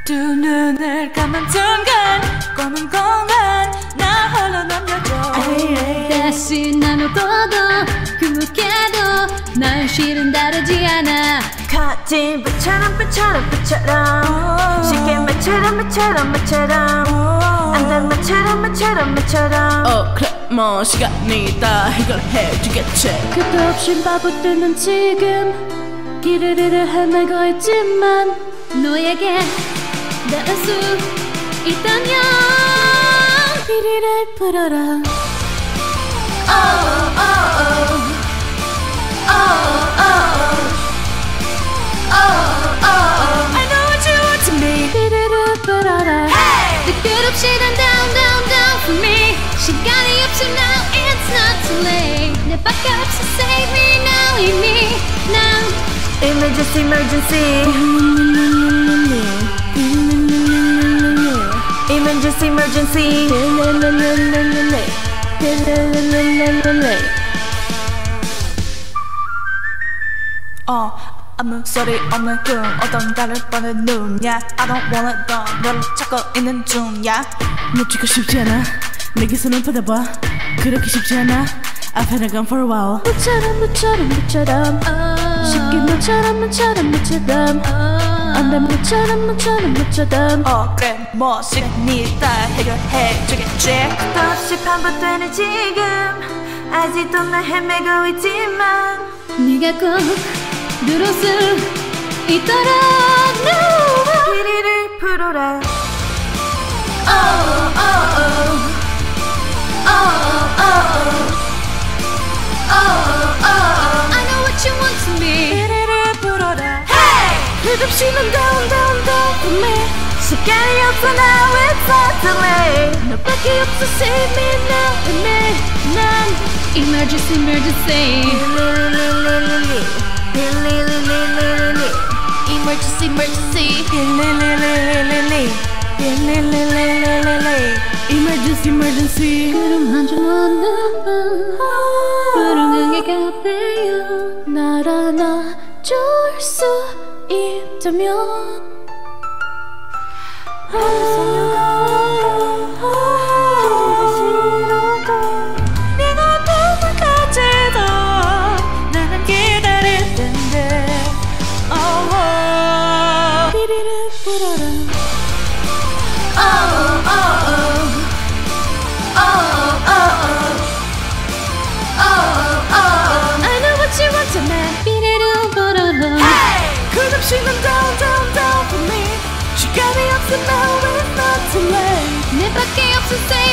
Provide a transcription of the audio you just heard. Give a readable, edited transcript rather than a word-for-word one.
두 눈을 감은 순간 검은 공간 나 홀로 남겨줘. 다시 나를 봐도 그무게도 난 실은 다르지 않아. 커진 불처럼 불처럼 불처럼 쉽게 말처럼 안단 말처럼 그래 뭐 시간이 다 해결해주겠지. 끝도 없이 바보들은 지금 이르르르 헤매고 있지만 너에게 닿을 수 있다면 피리를 풀어라. I know what you want to be. 피리를 풀어라. The good 없이 down for me. 시간이 없어 now it's not too late. 내 밖에 없어 save me now 이미 난 Emergency 아무 소리 없는 꿈 어떤 달을 뻔한 눈야 I don't wanna go 너를 찾고 있는 중야. 놓치고 싶지 않아 내게 손을 뻗어봐 그렇게 쉽지 않아 I've had a gun for a while. 무처럼 쉽게 무처럼 안돼 무처럼 그래 뭐 시간이 다 해결해주겠지. 끝도 없이 반복되는 지금 아직도 날 헤매고 있지만 네가 꼭 들을 수 있도록 피리를 풀어라. I know what you want to be. 피리를 불어라. 끝없이 넌 down for me. 시간이 없어 now it's not too late. 너밖에 없어 save me now 난 emergency Emergency 구름 한 줄 없는 밤 불안하게 gat해요. 날 안아줄 수 있다면 네가 보면 까지도 나는 기다릴 텐데. 피리를 불어라. I know what you want to me. 피리를 불어라. 끝없이 넌 down for me. 시간이 없어 now it's not too late. 내 밖에 없어